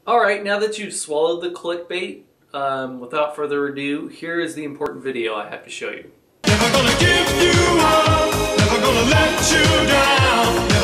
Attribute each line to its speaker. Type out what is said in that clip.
Speaker 1: Alright, now that you've swallowed the clickbait, without further ado, here is the important video I have to show you.
Speaker 2: Never gonna give you up, never gonna let you down.